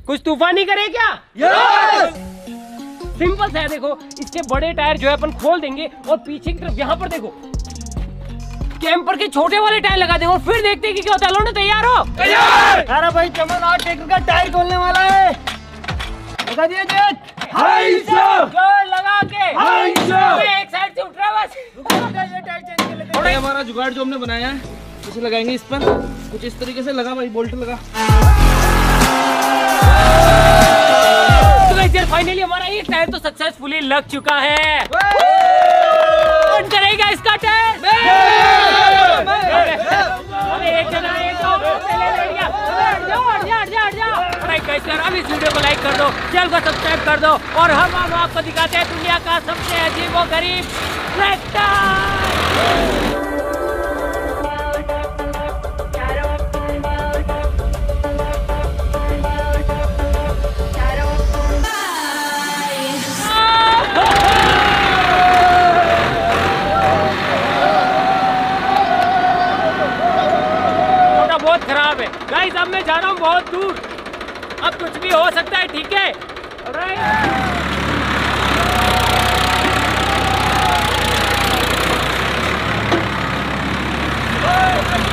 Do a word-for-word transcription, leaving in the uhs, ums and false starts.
कुछ तूफान नहीं करे क्या? यस। सिंपल सा है, देखो इसके बड़े टायर जो है अपन खोल देंगे और पीछे की तरफ यहाँ पर देखो कैंपर के छोटे वाले टायर लगा देंगे और फिर देखते हैं कि क्या होता है। लोग तैयार हो? तैयार। अरे भाई चमन आज ट्रैक्टर का टायर खोलने वाला है। लगा दिया जेट। Hi sir. जोर लगा के। Hi sir. एक साइड से उठ रहा है बस। ये टायर चेंज कर लेते हैं। हमारा जुगाड़ जो हमने बनाया है उसे लगाएंगे इस पर, कुछ इस तरीके से लगा भाई, बोल्ट लगा। तो गाइस यार फाइनली हमारा ये टायर तो सक्सेसफुली लग चुका है। कौन करेगा इसका टायर? एक जना एक गाइस यार अब इस वीडियो को लाइक कर दो, चैनल को सब्सक्राइब कर दो और हम हम आपको दिखाते हैं दुनिया का सबसे अजीब और गरीब ट्रैक्टर। बहुत खराब है गाइस, अब मैं जा रहा हूँ बहुत दूर, अब कुछ भी हो सकता है, ठीक है? ऑलराइट।